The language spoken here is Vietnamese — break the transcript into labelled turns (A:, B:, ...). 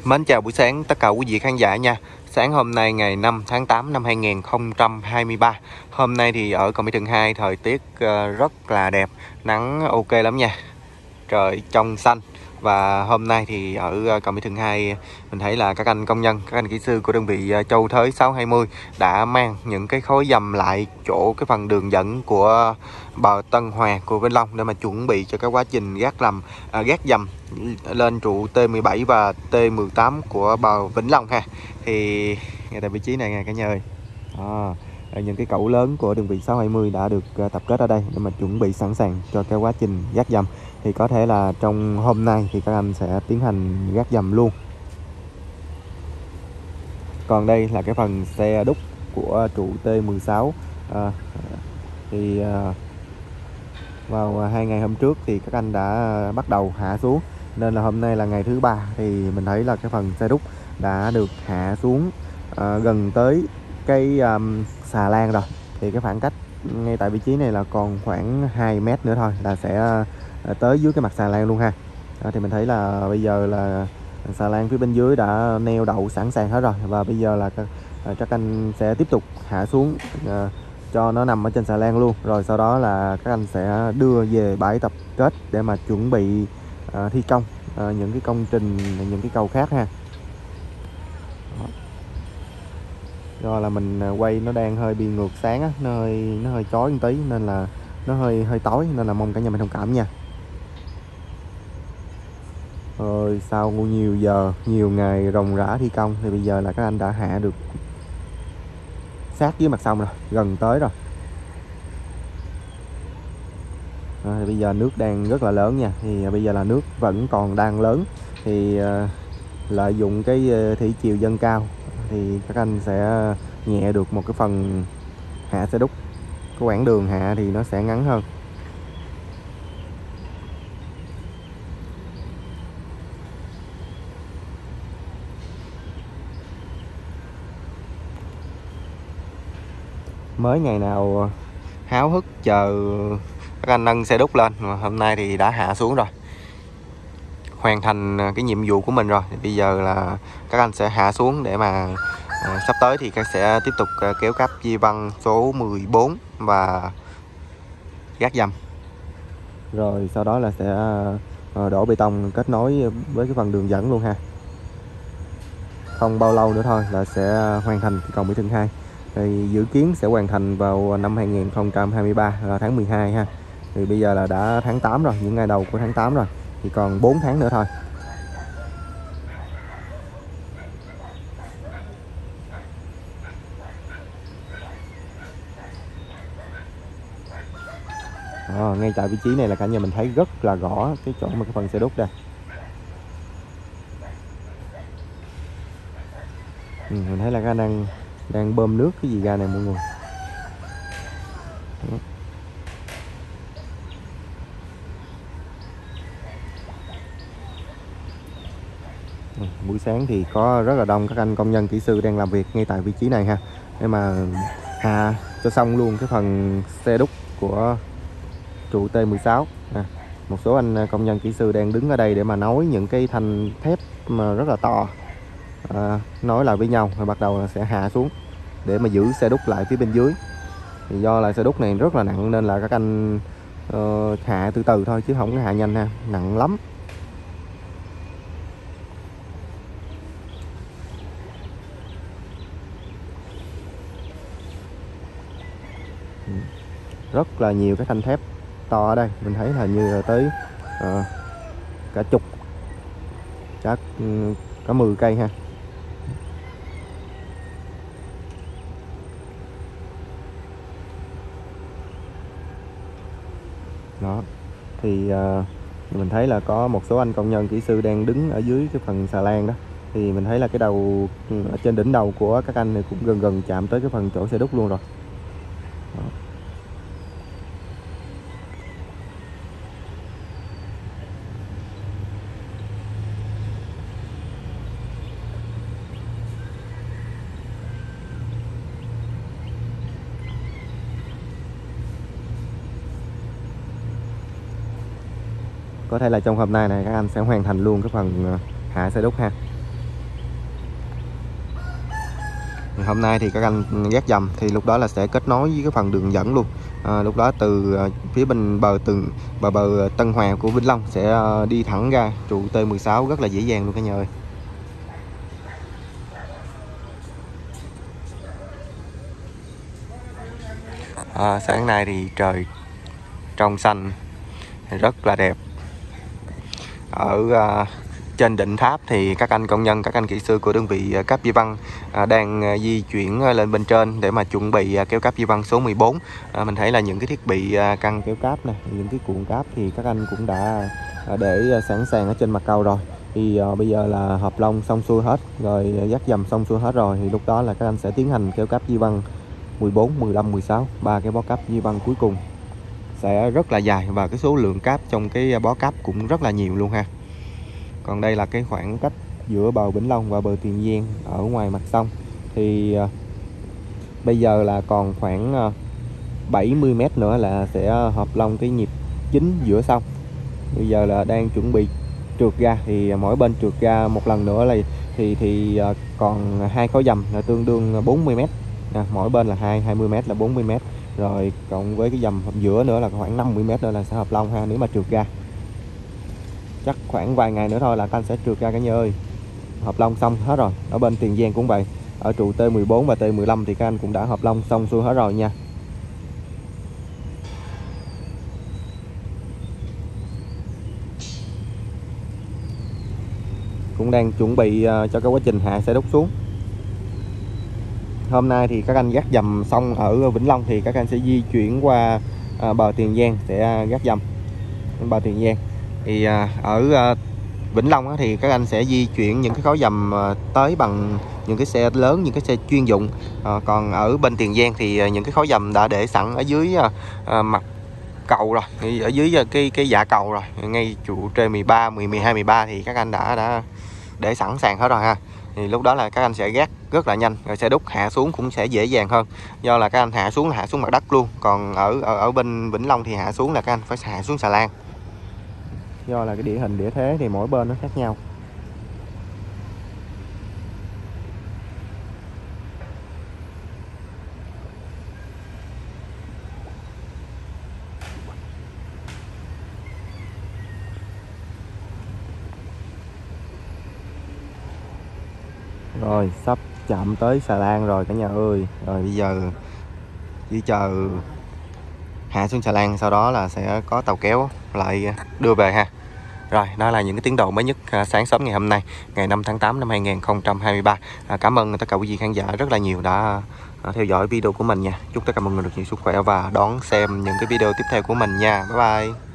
A: Mến chào buổi sáng tất cả quý vị khán giả nha. Sáng hôm nay ngày 5 tháng 8 năm 2023. Hôm nay thì ở Cầu Mỹ Thuận 2 thời tiết rất là đẹp, nắng ok lắm nha. Trời trong xanh. Và hôm nay thì ở Cầu Mỹ Thuận 2 mình thấy là các anh công nhân, các anh kỹ sư của đơn vị Châu Thới 620 đã mang những cái khối dầm lại chỗ cái phần đường dẫn của bờ Tân Hòa của Vĩnh Long để mà chuẩn bị cho cái quá trình gác dầm lên trụ T17 và T18 của bờ Vĩnh Long ha. Thì ngay tại vị trí này nha cả nhà ơi. Những cái cẩu lớn của đơn vị 620 đã được tập kết ở đây để mà chuẩn bị sẵn sàng cho cái quá trình gác dầm. Thì có thể là trong hôm nay thì các anh sẽ tiến hành gác dầm luôn. Còn đây là cái phần xe đúc của trụ T16. Vào 2 ngày hôm trước thì các anh đã bắt đầu hạ xuống, nên là hôm nay là ngày thứ 3 thì mình thấy là cái phần xe đúc đã được hạ xuống gần tới cái xà lan rồi. Thì cái khoảng cách ngay tại vị trí này là còn khoảng 2 mét nữa thôi là sẽ tới dưới cái mặt xà lan luôn ha. Thì mình thấy là bây giờ là xà lan phía bên dưới đã neo đậu sẵn sàng hết rồi, và bây giờ là các anh sẽ tiếp tục hạ xuống cho nó nằm ở trên xà lan luôn, rồi sau đó là các anh sẽ đưa về bãi tập kết để mà chuẩn bị thi công những cái công trình, những cái cầu khác ha. Do là mình quay nó đang hơi bị ngược sáng á, nó hơi chói một tí nên là nó hơi tối, nên là mong cả nhà mình thông cảm nha. Rồi sau nhiều giờ, nhiều ngày ròng rã thi công thì bây giờ là các anh đã hạ được sát dưới mặt sông rồi, gần tới rồi. Thì bây giờ nước đang rất là lớn nha. Thì bây giờ là nước vẫn còn đang lớn. Thì lợi dụng cái thủy chiều dâng cao thì các anh sẽ nhẹ được một cái phần hạ xe đúc. Cái quãng đường hạ thì nó sẽ ngắn hơn. Mới ngày nào háo hức chờ các anh nâng xe đúc lên, mà hôm nay thì đã hạ xuống rồi, hoàn thành cái nhiệm vụ của mình rồi. Thì bây giờ là các anh sẽ hạ xuống để mà sắp tới thì các sẽ tiếp tục kéo cáp di văn số 14 và gác dầm, rồi sau đó là sẽ đổ bê tông kết nối với cái phần đường dẫn luôn ha. Không bao lâu nữa thôi là sẽ hoàn thành cầu Mỹ Thuận 2. Thì dự kiến sẽ hoàn thành vào năm 2023 là tháng 12 ha. Thì bây giờ là đã tháng 8 rồi, những ngày đầu của tháng 8 rồi, thì còn 4 tháng nữa thôi. Ngay tại vị trí này là cả nhà mình thấy rất là rõ cái chỗ mà cái phần xe đúc đây. Mình thấy là cái anh đang bơm nước cái gì ra này mọi người. Buổi sáng thì có rất là đông các anh công nhân kỹ sư đang làm việc ngay tại vị trí này ha, để mà hạ cho xong luôn cái phần xe đúc của trụ T16. Một số anh công nhân kỹ sư đang đứng ở đây để mà nối những cái thanh thép mà rất là to, nối lại với nhau, rồi bắt đầu là sẽ hạ xuống để mà giữ xe đúc lại phía bên dưới. Thì do là xe đúc này rất là nặng nên là các anh hạ từ từ thôi chứ không có hạ nhanh ha, nặng lắm. Rất là nhiều cái thanh thép to ở đây, mình thấy là như là tới cả chục, chắc cả 10 cây ha. Đó thì mình thấy là có một số anh công nhân kỹ sư đang đứng ở dưới cái phần xà lan đó. Thì mình thấy là cái đầu ở trên đỉnh đầu của các anh này cũng gần chạm tới cái phần chỗ xe đúc luôn rồi. Đó. Có thể là trong hôm nay này các anh sẽ hoàn thành luôn cái phần hạ xe đúc ha. Hôm nay thì các anh gác dầm thì lúc đó là sẽ kết nối với cái phần đường dẫn luôn. Lúc đó từ phía bên bờ Tân Hòa của Vĩnh Long sẽ đi thẳng ra trụ T16 rất là dễ dàng luôn cả nhà ơi. Sáng nay thì trời trong xanh rất là đẹp. Ở trên đỉnh tháp thì các anh công nhân, các anh kỹ sư của đơn vị cáp di văn đang di chuyển lên bên trên để mà chuẩn bị kéo cáp di văn số 14. Mình thấy là những cái thiết bị căng kéo cáp này, những cái cuộn cáp thì các anh cũng đã để sẵn sàng ở trên mặt cầu rồi. Thì bây giờ là hợp long xong xuôi hết rồi, dắt dầm xong xuôi hết rồi, thì lúc đó là các anh sẽ tiến hành kéo cáp di văn 14, 15, 16, ba cái bó cáp di văn cuối cùng sẽ rất là dài, và cái số lượng cáp trong cái bó cáp cũng rất là nhiều luôn ha. Còn đây là cái khoảng cách giữa bờ Vĩnh Long và bờ Tiền Giang ở ngoài mặt sông. Thì bây giờ là còn khoảng 70 m nữa là sẽ hợp long cái nhịp chính giữa sông. Bây giờ là đang chuẩn bị trượt ra, thì mỗi bên trượt ra một lần nữa là thì còn 2 khối dầm là tương đương 40 m. Mỗi bên là 20 m là 40 m. Rồi cộng với cái dầm giữa nữa là khoảng 50 m nữa là sẽ hợp long ha, nếu mà trượt ra. Chắc khoảng vài ngày nữa thôi là các anh sẽ trượt ra cả nhà ơi. Hợp long xong hết rồi. Ở bên Tiền Giang cũng vậy. Ở trụ T14 và T15 thì các anh cũng đã hợp long xong xuôi hết rồi nha. Cũng đang chuẩn bị cho cái quá trình hạ xe đúc xuống. Hôm nay thì các anh gác dầm xong ở Vĩnh Long thì các anh sẽ di chuyển qua bờ Tiền Giang, sẽ gác dầm bờ Tiền Giang. Thì ở Vĩnh Long thì các anh sẽ di chuyển những cái khối dầm tới bằng những cái xe lớn, những cái xe chuyên dụng. Còn ở bên Tiền Giang thì những cái khối dầm đã để sẵn ở dưới mặt cầu rồi, ở dưới cái dạ cầu rồi, ngay trụ trên 13, 12, 13 thì các anh đã để sẵn sàng hết rồi ha. Thì lúc đó là các anh sẽ gác rất là nhanh, rồi xe đúc hạ xuống cũng sẽ dễ dàng hơn, do là các anh hạ xuống là hạ xuống mặt đất luôn. Còn ở bên Vĩnh Long thì hạ xuống là các anh phải hạ xuống xà lan, do là cái địa hình địa thế thì mỗi bên nó khác nhau. Rồi sắp chạm tới xà lan rồi cả nhà ơi. Rồi bây giờ chỉ chờ hạ xuống xà lan, sau đó là sẽ có tàu kéo lại đưa về ha. Rồi, đó là những cái tiến độ mới nhất sáng sớm ngày hôm nay, ngày 5 tháng 8 năm 2023. Cảm ơn tất cả quý vị khán giả rất là nhiều đã theo dõi video của mình nha. Chúc tất cả mọi người được nhiều sức khỏe và đón xem những cái video tiếp theo của mình nha. Bye bye.